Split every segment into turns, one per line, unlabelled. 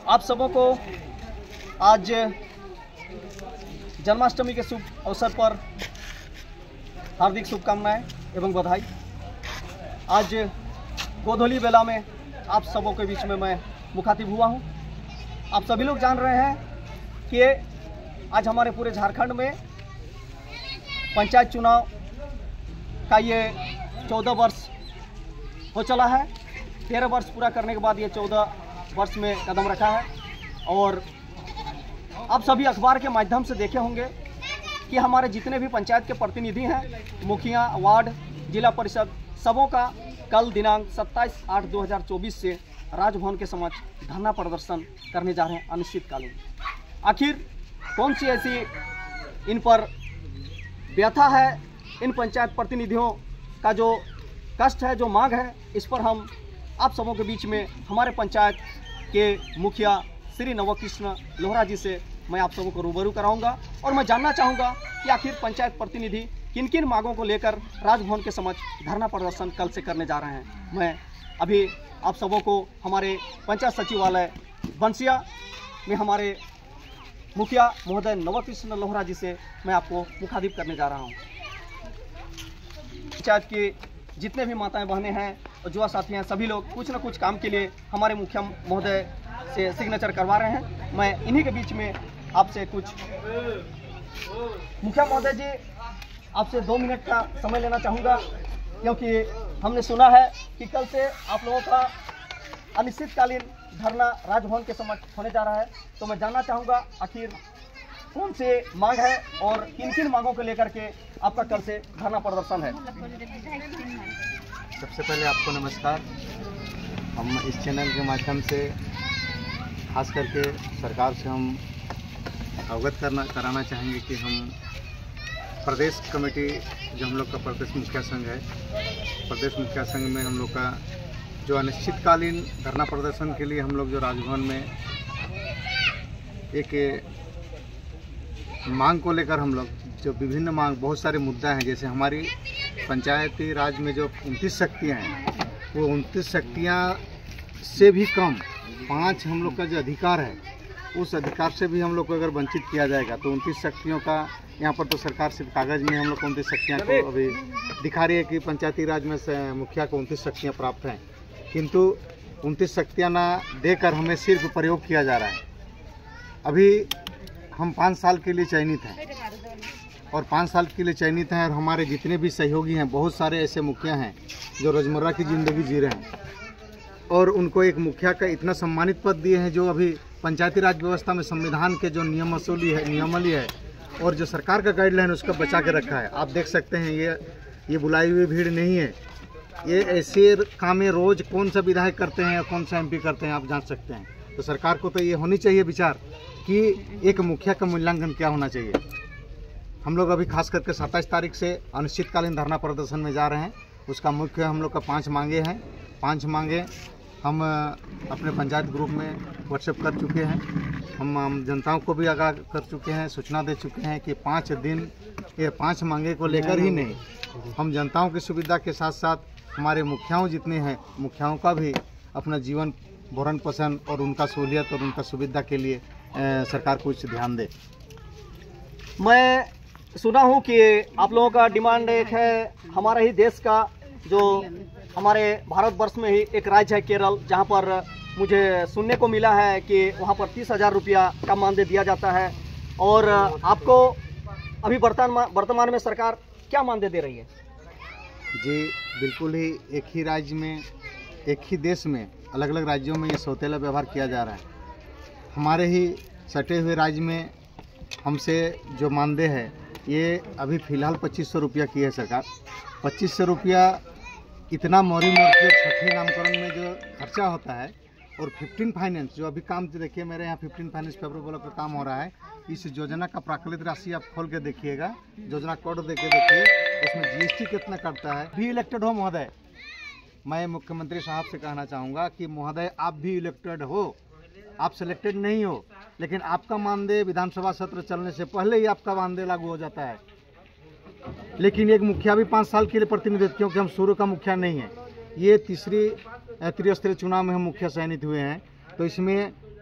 आप सबों को आज जन्माष्टमी के शुभ अवसर पर हार्दिक शुभकामनाएं एवं बधाई। आज गोधूली बेला में आप सबों के बीच में मैं मुखातिब हुआ हूं। आप सभी लोग जान रहे हैं कि आज हमारे पूरे झारखंड में पंचायत चुनाव का ये 14 वर्ष हो चला है। 13 वर्ष पूरा करने के बाद ये 14 वर्ष में कदम रखा है। और आप सभी अखबार के माध्यम से देखे होंगे कि हमारे जितने भी पंचायत के प्रतिनिधि हैं, मुखिया, वार्ड, जिला परिषद, सबों का कल दिनांक 27/8/2024 से राजभवन के समक्ष धरना प्रदर्शन करने जा रहे हैं अनिश्चितकालीन। आखिर कौन सी ऐसी इन पर व्यथा है, इन पंचायत प्रतिनिधियों का जो कष्ट है, जो मांग है, इस पर हम आप सबों के बीच में हमारे पंचायत के मुखिया श्री नवकृष्ण लोहरा जी से मैं आप सबों को रूबरू कराऊंगा। और मैं जानना चाहूँगा कि आखिर पंचायत प्रतिनिधि किन किन मांगों को लेकर राजभवन के समक्ष धरना प्रदर्शन कल से करने जा रहे हैं। मैं अभी आप सबों को हमारे पंचायत सचिवालय बंसिया में हमारे मुखिया महोदय नवकृष्ण लोहरा जी से मैं आपको मुखातिब करने जा रहा हूँ। पंचायत के जितने भी माताएं बहनें हैं और युवा साथी हैं, सभी लोग कुछ न कुछ काम के लिए हमारे मुखिया महोदय से सिग्नेचर करवा रहे हैं। मैं इन्हीं के बीच में आपसे कुछ, मुखिया महोदय जी, आपसे 2 मिनट का समय लेना चाहूँगा, क्योंकि हमने सुना है कि कल से आप लोगों का अनिश्चितकालीन धरना राजभवन के समक्ष होने जा रहा है। तो मैं जानना चाहूँगा आखिर कौन से मांग है और किन किन मांगों को लेकर के आपका कल से धरना प्रदर्शन है।
सबसे पहले आपको नमस्कार। हम इस चैनल के माध्यम से खास करके सरकार से हम अवगत कराना चाहेंगे कि हम प्रदेश कमेटी, जो हम लोग का प्रदेश मुखिया संघ है, प्रदेश मुखिया संघ में हम लोग का जो अनिश्चितकालीन धरना प्रदर्शन के लिए हम लोग जो राजभवन में एक मांग को लेकर हम लोग जो विभिन्न मांग, बहुत सारे मुद्दा हैं। जैसे हमारी पंचायती राज में जो 29 शक्तियाँ हैं, वो 29 शक्तियाँ से भी कम 5 हम लोग का जो अधिकार है, उस अधिकार से भी हम लोग को अगर वंचित किया जाएगा तो 29 शक्तियों का, यहाँ पर तो सरकार सिर्फ कागज़ में हम लोग को 29 शक्तियाँ को अभी दिखा रही है कि पंचायती राज में से मुखिया को 29 शक्तियाँ प्राप्त हैं, किंतु 29 शक्तियाँ ना देकर हमें सिर्फ प्रयोग किया जा रहा है। अभी हम 5 साल के लिए चयनित हैं और 5 साल के लिए चयनित हैं, और हमारे जितने भी सहयोगी हैं, बहुत सारे ऐसे मुखिया हैं जो रोज़मर्रा की ज़िंदगी जी रहे हैं, और उनको एक मुखिया का इतना सम्मानित पद दिए हैं जो अभी पंचायती राज व्यवस्था में संविधान के जो नियमावली है और जो सरकार का गाइडलाइन उसका बचा के रखा है। आप देख सकते हैं ये बुलाई हुई भीड़ नहीं है। ये ऐसे काम रोज़ कौन सा विधायक करते हैं, कौन सा MP करते हैं, आप जान सकते हैं। तो सरकार को तो ये होनी चाहिए विचार कि एक मुखिया का मूल्यांकन क्या होना चाहिए। हम लोग अभी खास करके 27 तारीख से अनिश्चितकालीन धरना प्रदर्शन में जा रहे हैं। उसका मुख्य हम लोग का 5 मांगे हैं। 5 मांगे हम अपने पंचायत ग्रुप में व्हाट्सएप कर चुके हैं। हम जनताओं को भी आगाह कर चुके हैं, सूचना दे चुके हैं कि 5 दिन ये 5 मांगे को लेकर ही नहीं, हम जनताओं की सुविधा के साथ साथ हमारे मुखियाओं जितने हैं, मुखियाओं का भी अपना जीवन भरण पोषण और उनका सहूलियत और उनका सुविधा के लिए सरकार कुछ ध्यान दे।
मैं सुना हूँ कि आप लोगों का डिमांड एक है, हमारा ही देश का, जो हमारे भारतवर्ष में ही एक राज्य है केरल, जहाँ पर मुझे सुनने को मिला है कि वहाँ पर 30,000 रुपया का मानदेय दिया जाता है। और आपको अभी वर्तमान में सरकार क्या मानदेय दे रही है?
जी बिल्कुल ही, एक ही राज्य में, एक ही देश में अलग अलग राज्यों में ये सौतेला व्यवहार किया जा रहा है। हमारे ही सटे हुए राज्य में हमसे जो मानदेय है ये अभी फ़िलहाल 2500 रुपया की है सरकार। 2500 रुपया इतना मोरी के छठी नामकरण में जो खर्चा होता है, और 15 फाइनेंस जो अभी काम देखिए मेरे यहाँ 15 फाइनेंस पेपर बोलो का काम हो रहा है। इस योजना का प्राकलित राशि आप खोल के देखिएगा, योजना कोड देके देखिए, उसमें GST कितना कटता है। भी इलेक्टेड हो महोदय, मैं मुख्यमंत्री साहब से कहना चाहूँगा कि महोदय आप भी इलेक्टेड हो, आप सिलेक्टेड नहीं हो, लेकिन आपका मानदेय विधानसभा सत्र चलने से पहले ही आपका मानदेय लागू हो जाता है। लेकिन एक मुखिया भी 5 साल के लिए प्रतिनिधित्व, क्योंकि हम शुरू का मुखिया नहीं है, ये तीसरी त्रिस्तरीय चुनाव में हम मुखिया चयनित हुए हैं। तो इसमें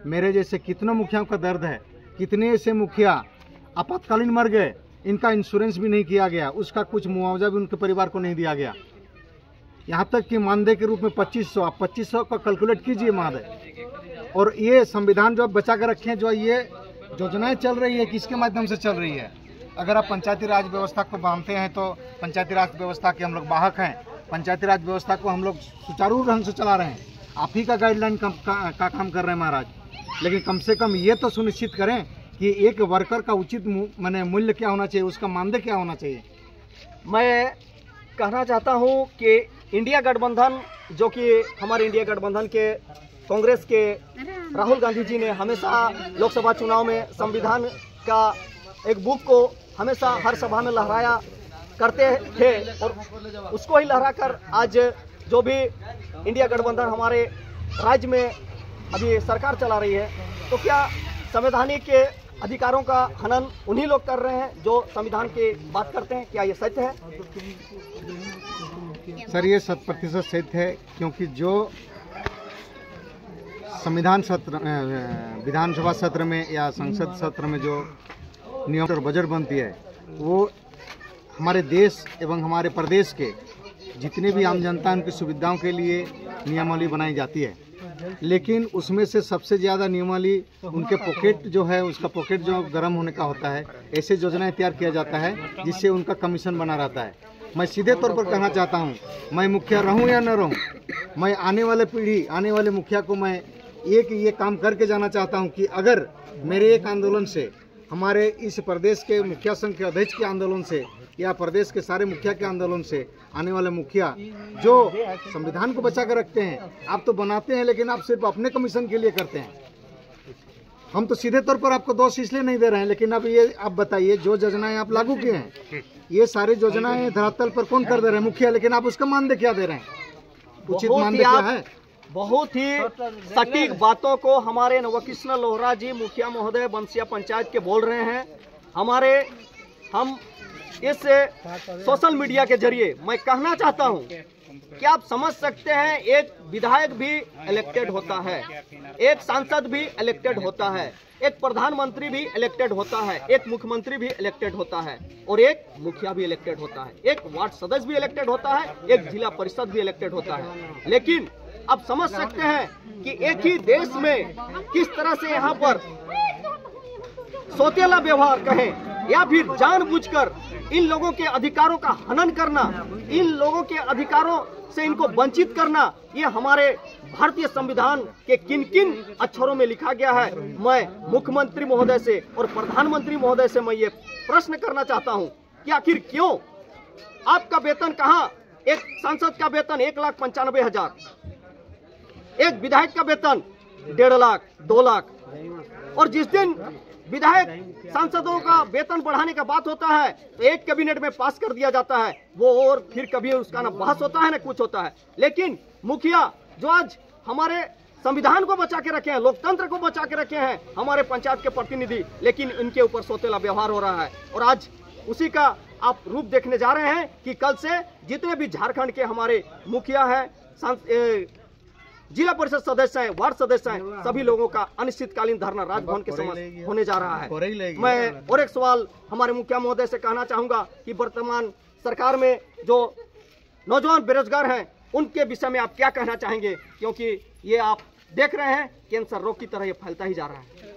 मेरे जैसे कितने मुखियाओं का दर्द है। कितने ऐसे मुखिया आपातकालीन मर गए, इनका इंश्योरेंस भी नहीं किया गया, उसका कुछ मुआवजा भी उनके परिवार को नहीं दिया गया। यहाँ तक कि मानदेय के रूप में 2500, आप 2500 का कैलकुलेट कीजिए मानदेय। और ये संविधान जो आप बचा कर रखे हैं, जो ये योजनाएं चल रही है, किसके माध्यम से चल रही है? अगर आप पंचायती राज व्यवस्था को मानते हैं तो पंचायती राज व्यवस्था के हम लोग वाहक हैं। पंचायती राज व्यवस्था को हम लोग सुचारू ढंग से चला रहे हैं। आप ही का गाइडलाइन का काम कर रहे हैं महाराज। लेकिन कम से कम ये तो सुनिश्चित करें कि एक वर्कर का उचित माने मूल्य क्या होना चाहिए, उसका मानदेय क्या होना चाहिए।
मैं कहना चाहता हूं कि इंडिया गठबंधन, जो कि हमारे इंडिया गठबंधन के कांग्रेस के राहुल गांधी जी ने हमेशा लोकसभा चुनाव में संविधान का एक बुक को हमेशा हर सभा में लहराया करते थे, और उसको ही लहराकर आज जो भी इंडिया गठबंधन हमारे राज्य में अभी सरकार चला रही है, तो क्या संवैधानिक अधिकारों का हनन उन्हीं लोग कर रहे हैं जो संविधान की बात करते हैं? क्या ये सत्य है?
सर, ये 100% सत्य है, क्योंकि जो संविधान सत्र, विधानसभा सत्र में या संसद सत्र में जो नियम और बजट बनती है, वो हमारे देश एवं हमारे प्रदेश के जितने भी आम जनता उनकी सुविधाओं के लिए नियमावली बनाई जाती है। लेकिन उसमें से सबसे ज़्यादा नियमावली उनके पॉकेट जो है, उसका पॉकेट जो गर्म होने का होता है, ऐसे योजनाएं तैयार किया जाता है जिससे उनका कमीशन बना रहता है। मैं सीधे तौर पर कहना चाहता हूं, मैं मुखिया रहूं या न रहूं, मैं आने वाले पीढ़ी, आने वाले मुखिया को मैं एक ये काम करके जाना चाहता हूं कि अगर मेरे एक आंदोलन से, हमारे इस प्रदेश के मुखिया संघ के अध्यक्ष के आंदोलन से या प्रदेश के सारे मुखिया के आंदोलन से आने वाले मुखिया जो संविधान को बचा कर रखते हैं, आप तो बनाते हैं लेकिन आप सिर्फ अपने कमीशन के लिए करते हैं। हम तो सीधे तौर पर आपको दोष इसलिए नहीं दे रहे हैं, लेकिन अब ये आप बताइए, जो योजनाएं आप लागू किए हैं, ये सारी योजनाएं धरातल पर कौन कर दे रहे हैं? मुखिया। लेकिन आप उसका मानदेय क्या दे रहे हैं? उचित मानदेय क्या है?
बहुत ही सटीक बातों को हमारे नवकृष्ण लोहरा जी मुखिया महोदय बंसिया पंचायत के बोल रहे हैं। हम इस सोशल मीडिया के जरिए मैं कहना चाहता हूं कि आप समझ सकते हैं, एक विधायक भी इलेक्टेड होता है, एक सांसद भी इलेक्टेड होता है, एक प्रधानमंत्री भी इलेक्टेड होता है, एक मुख्यमंत्री भी इलेक्टेड होता है, और एक मुखिया भी इलेक्टेड होता है, एक वार्ड सदस्य भी इलेक्टेड होता है, एक जिला परिषद भी इलेक्टेड होता है। लेकिन आप समझ सकते हैं कि एक ही देश में किस तरह से यहाँ पर सौतेला व्यवहार कहें या फिर जानबूझकर इन लोगों के अधिकारों का हनन करना, इन लोगों के अधिकारों से इनको वंचित करना, ये हमारे भारतीय संविधान के किन किन अक्षरों में लिखा गया है। मैं मुख्यमंत्री महोदय से और प्रधानमंत्री महोदय से मैं ये प्रश्न करना चाहता हूं कि आखिर क्यों आपका वेतन कहां? एक सांसद का वेतन 1,95,000, एक विधायक का वेतन 1.5 लाख, 2 लाख, और जिस दिन विधायक सांसदों का वेतन बढ़ाने का बात होता है तो एक कैबिनेट में पास कर दिया जाता है वो, और फिर कभी उसका ना बहस होता है ना कुछ होता है। लेकिन मुखिया जो आज हमारे संविधान को बचा के रखे हैं, लोकतंत्र को बचा के रखे हैं, हमारे पंचायत के प्रतिनिधि, लेकिन इनके ऊपर सौतेला व्यवहार हो रहा है। और आज उसी का आप रूप देखने जा रहे हैं कि कल से जितने भी झारखंड के हमारे मुखिया है, जिला परिषद सदस्य हैं, वार्ड सदस्य हैं, सभी लोगों का अनिश्चितकालीन धरना राजभवन के समक्ष होने जा रहा है। मैं और एक सवाल हमारे मुखिया महोदय से कहना चाहूंगा कि वर्तमान सरकार में जो नौजवान बेरोजगार हैं उनके विषय में आप क्या कहना चाहेंगे? क्योंकि ये आप देख रहे हैं कैंसर रोग की तरह ये फैलता ही जा रहा है।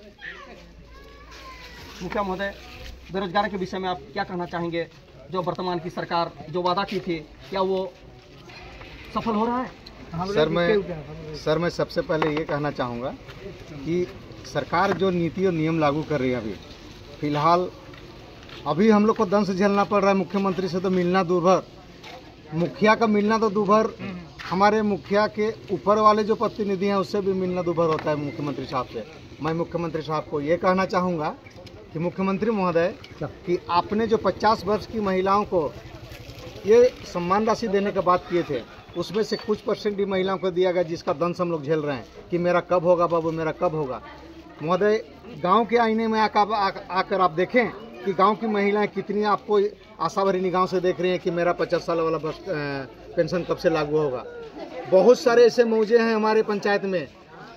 मुखिया महोदय, बेरोजगार के विषय में आप क्या कहना चाहेंगे? जो वर्तमान की सरकार जो वादा की थी, क्या वो सफल हो रहा है?
सर मैं सबसे पहले ये कहना चाहूँगा कि सरकार जो नीति और नियम लागू कर रही है फिलहाल अभी हम लोग को दंश झेलना पड़ रहा है। मुख्यमंत्री से तो मिलना दूरभर, मुखिया का मिलना तो दूरभर, हमारे मुखिया के ऊपर वाले जो प्रतिनिधि हैं उससे भी मिलना दूरभर होता है मुख्यमंत्री साहब से। मैं मुख्यमंत्री साहब को ये कहना चाहूँगा कि मुख्यमंत्री महोदय कि आपने जो 50 वर्ष की महिलाओं को ये सम्मान राशि देने की बात किए थे, उसमें से कुछ % ही महिलाओं को दिया गया, जिसका दंश हम लोग झेल रहे हैं कि मेरा कब होगा बाबू, मेरा कब होगा। महोदय, गांव के आईने में आकर आप देखें कि गांव की महिलाएं कितनी आपको आशा भरी निगाहों से देख रही हैं कि मेरा 50 साल वाला पेंशन कब से लागू होगा। बहुत सारे ऐसे मौजे हैं हमारे पंचायत में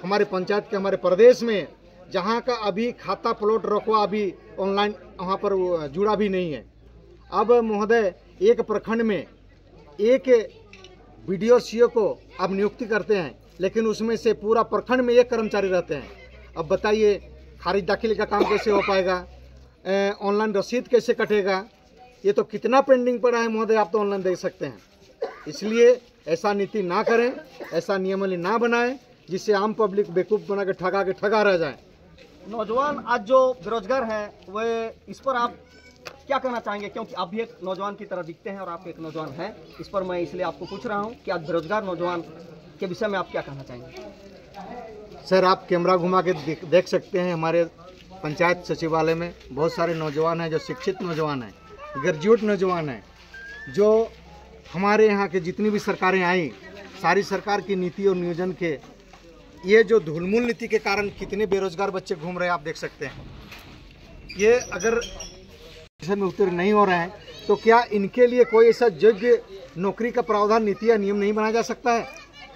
हमारे पंचायत के, हमारे प्रदेश में, जहाँ का अभी खाता प्लॉट रखवा अभी ऑनलाइन वहाँ पर जुड़ा भी नहीं है। अब महोदय एक प्रखंड में एक BDO CO को अब नियुक्ति करते हैं, लेकिन उसमें से पूरा प्रखंड में एक कर्मचारी रहते हैं। अब बताइए खारिज दाखिले का काम कैसे हो पाएगा, ऑनलाइन रसीद कैसे कटेगा, ये तो कितना पेंडिंग पड़ा है महोदय, आप तो ऑनलाइन देख सकते हैं। इसलिए ऐसा नीति ना करें, ऐसा नियमावली ना बनाएं जिससे आम पब्लिक बेवकूफ़ बना के ठगा रह जाए।
नौजवान आज जो बेरोजगार हैं वे इस पर आप क्या कहना चाहेंगे, क्योंकि आप भी एक नौजवान की तरह दिखते हैं और आप एक नौजवान हैं, इस पर मैं इसलिए आपको पूछ रहा हूं कि आज बेरोजगार नौजवान के विषय में आप क्या कहना चाहेंगे?
सर, आप कैमरा घुमा के देख सकते हैं, हमारे पंचायत सचिवालय में बहुत सारे नौजवान हैं जो शिक्षित नौजवान हैं, ग्रेजुएट नौजवान हैं, जो हमारे यहाँ के जितनी भी सरकारें आई, सारी सरकार की नीति और नियोजन के ये जो धूलमूल नीति के कारण कितने बेरोजगार बच्चे घूम रहे हैं आप देख सकते हैं। ये अगर में उत्तीर्ण नहीं हो रहे हैं तो क्या इनके लिए कोई ऐसा योग्य नौकरी का प्रावधान, नीति या नियम नहीं बनाया जा सकता है?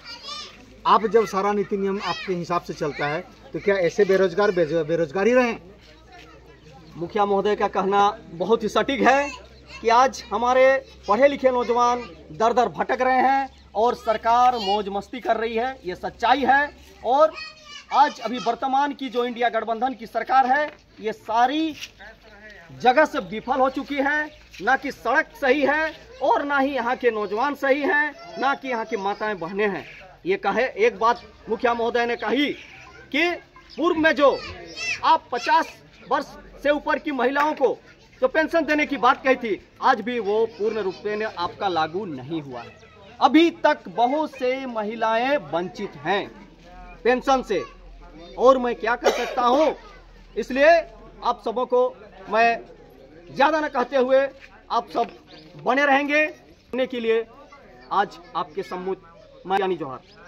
आप जब सारा नीति नियम आपके हिसाब से चलता है तो क्या ऐसे बेरोजगार बेरोजगार ही रहें?
मुखिया महोदय का कहना बहुत ही सटीक है कि आज हमारे पढ़े लिखे नौजवान दर दर भटक रहे हैं और सरकार मौज मस्ती कर रही है, ये सच्चाई है। और आज अभी वर्तमान की जो इंडिया गठबंधन की सरकार है, ये सारी जगह से विफल हो चुकी है। ना कि सड़क सही है और ना ही यहाँ के नौजवान सही हैं, ना कि यहाँ की माताएं बहनें हैं। ये कहे एक बात मुखिया महोदय ने कही कि पूर्व में जो आप 50 वर्ष से ऊपर की महिलाओं को जो पेंशन देने की बात कही थी, आज भी वो पूर्ण रूप से आपका लागू नहीं हुआ है। अभी तक बहुत से महिलाएं वंचित हैं पेंशन से, और मैं क्या कर सकता हूं। इसलिए आप सबों को मैं ज़्यादा न कहते हुए आप सब बने रहेंगे के लिए आज आपके सम्मुख मैं यानी जोहार।